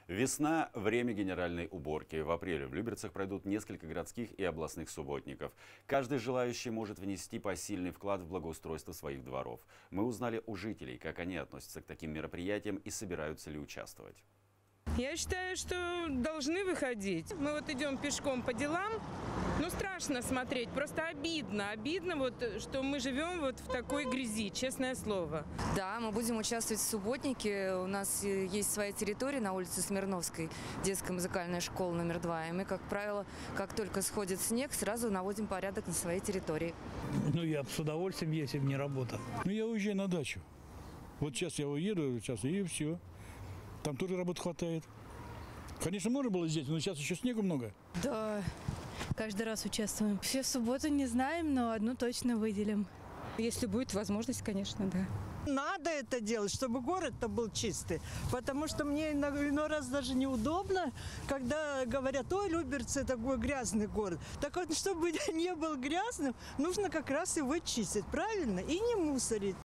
Весна – время генеральной уборки. В апреле в Люберцах пройдут несколько городских и областных субботников. Каждый желающий может внести посильный вклад в благоустройство своих дворов. Мы узнали у жителей, как они относятся к таким мероприятиям и собираются ли участвовать. Я считаю, что должны выходить. Мы вот идем пешком по делам. Ну, страшно смотреть, просто обидно. Обидно, вот, что мы живем вот в такой грязи, честное слово. Да, мы будем участвовать в субботнике. У нас есть своя территория на улице Смирновской, детская музыкальная школа номер 2. И мы, как правило, как только сходит снег, сразу наводим порядок на своей территории. Ну, я с удовольствием, если бы не работа. Ну, я уезжаю на дачу. Вот сейчас я уеду, сейчас и все. Там тоже работы хватает. Конечно, можно было здесь, но сейчас еще снегу много. Да, каждый раз участвуем. Все в субботу не знаем, но одну точно выделим. Если будет возможность, конечно, да. Надо это делать, чтобы город-то был чистый. Потому что мне иной раз даже неудобно, когда говорят: ой, Люберцы такой грязный город. Так вот, чтобы не был грязным, нужно как раз его чистить, правильно? И не мусорить.